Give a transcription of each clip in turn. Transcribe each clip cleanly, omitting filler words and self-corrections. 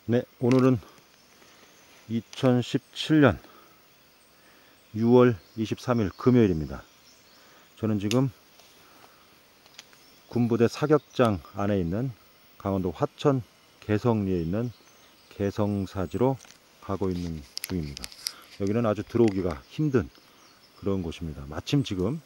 네, 오늘은 2017년 6월 23일 금요일입니다. 저는 지금 군부대 사격장 안에 있는 강원도 화천 개성리에 있는 개성사지로 가고 있는 중입니다. 여기는 아주 들어오기가 힘든 그런 곳입니다. 마침 지금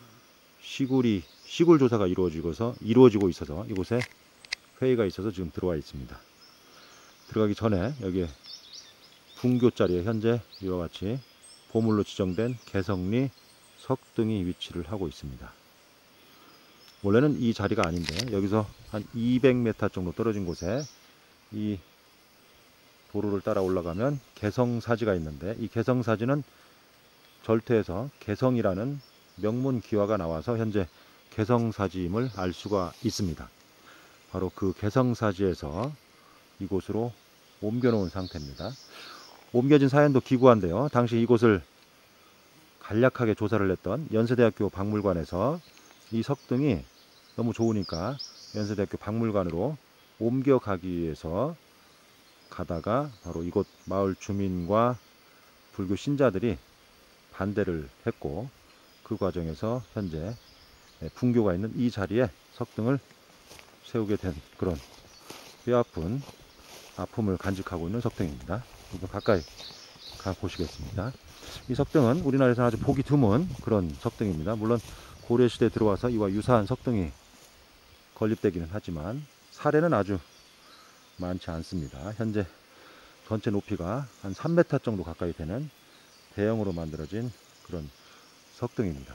시굴 조사가 이루어지고 있어서 이곳에 회의가 있어서 지금 들어와 있습니다. 들어가기 전에 여기에 분교 자리에 현재 이와 같이 보물로 지정된 개성리 석등이 위치를 하고 있습니다. 원래는 이 자리가 아닌데 여기서 한 200m 정도 떨어진 곳에 이 도로를 따라 올라가면 개성사지가 있는데, 이 개성사지는 절퇴에서 개성이라는 명문 기와가 나와서 현재 개성사지임을 알 수가 있습니다. 바로 그 개성사지에서 이곳으로 옮겨 놓은 상태입니다. 옮겨진 사연도 기구한데요. 당시 이곳을 간략하게 조사를 했던 연세대학교 박물관에서 이 석등이 너무 좋으니까 연세대학교 박물관으로 옮겨가기 위해서 가다가 바로 이곳 마을 주민과 불교 신자들이 반대를 했고, 그 과정에서 현재 분교가 있는 이 자리에 석등을 세우게 된 그런 뼈아픈 아픔을 간직하고 있는 석등입니다. 좀 가까이 가 보시겠습니다. 이 석등은 우리나라에서 아주 보기 드문 그런 석등입니다. 물론 고려시대에 들어와서 이와 유사한 석등이 건립되기는 하지만 사례는 아주 많지 않습니다. 현재 전체 높이가 한 3m 정도 가까이 되는 대형으로 만들어진 그런 석등입니다.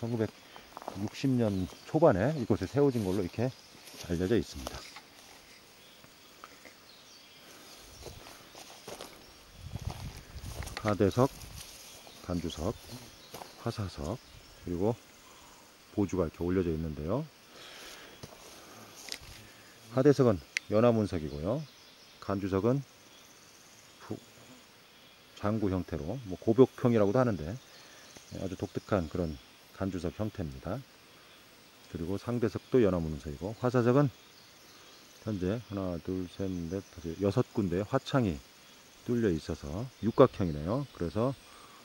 1960년 초반에 이곳에 세워진 걸로 이렇게 알려져 있습니다. 하대석, 단주석, 화사석, 그리고 보주가 이렇게 올려져 있는데요. 하대석은 연화문석이고요. 간주석은 장구 형태로 고벽평이라고도 하는데 아주 독특한 그런 간주석 형태입니다. 그리고 상대석도 연화문석이고, 화사석은 현재 하나, 둘, 셋, 넷, 다섯, 6군데의 화창이 뚫려 있어서 육각형이네요. 그래서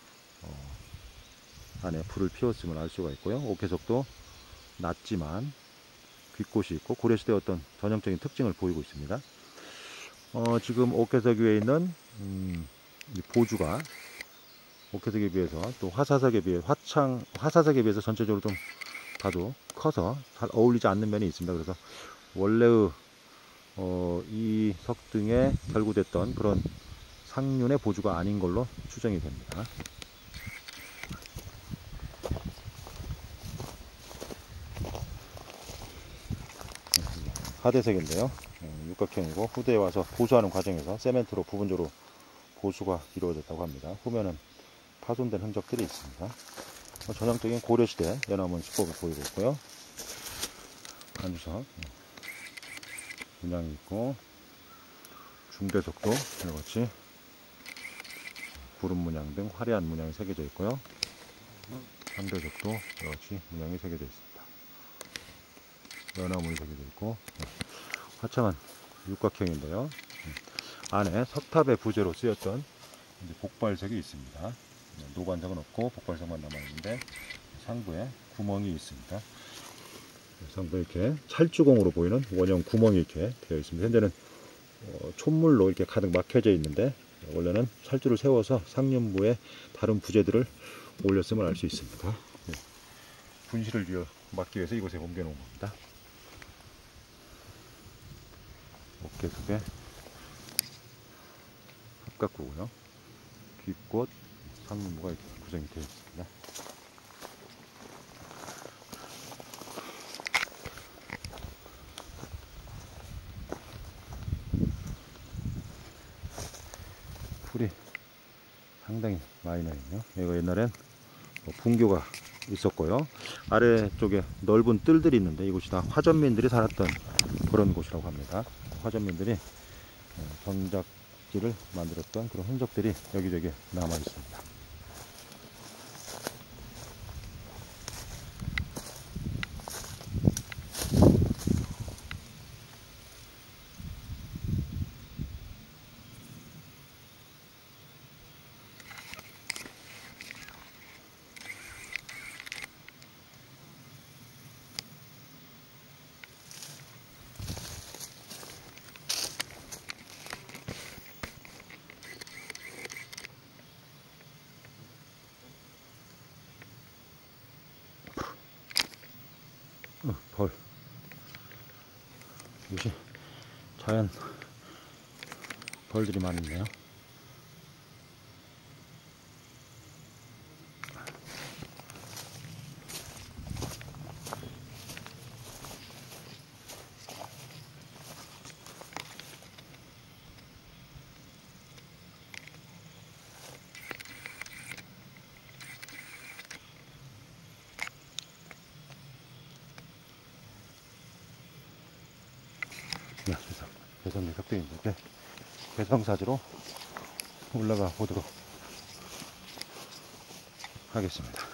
안에 불을 피웠음을 알 수가 있고요. 옥회석도 낮지만 귓꽃이 있고 고려시대의 어떤 전형적인 특징을 보이고 있습니다. 지금 옥회석 위에 있는 이 보주가 옥회석에 비해서 또 화사석에 비해서 전체적으로 좀 봐도 커서 잘 어울리지 않는 면이 있습니다. 그래서 원래의 이 석등에 결구됐던 그런 상륜의 보주가 아닌 걸로 추정이 됩니다. 하대석인데요. 육각형이고 후대에 와서 보수하는 과정에서 세멘트로 부분적으로 보수가 이루어졌다고 합니다. 후면은 파손된 흔적들이 있습니다. 전형적인 고려시대 연화문 수법을 보이고 있고요. 간주석 문양이 있고, 중대석도 이같이 구름 문양 등 화려한 문양이 새겨져 있고요. 상대석도 이같이 문양이 새겨져 있습니다. 연화문이 새겨져 있고, 화창한 육각형인데요. 안에 석탑의 부재로 쓰였던 복발석이 있습니다. 노관석은 없고 복발석만 남아있는데 상부에 구멍이 있습니다. 상부에 이렇게 찰주공으로 보이는 원형 구멍이 이렇게 되어 있습니다. 현재는 촛물로 이렇게 가득 막혀져 있는데 원래는 찰주를 세워서 상륜부에 다른 부재들을 올렸음을 알 수 있습니다. 분실을 막기 위해서 이곳에 옮겨 놓은 겁니다. 어깨석에 합각구고요. 귓꽃, 상륜부가 이렇게 구성이 되어 있습니다. 풀이 상당히 많이 나있네요. 여기가 옛날엔 분교가 있었고요. 아래쪽에 넓은 뜰들이 있는데 이곳이 다 화전민들이 살았던 그런 곳이라고 합니다. 화전민들이 경작지를 만들었던 그런 흔적들이 여기저기 남아 있습니다. 벌. 이것이 자연 벌들이 많이 있네요. 네, 배선미 흑백인데 배성사지로 올라가 보도록 하겠습니다.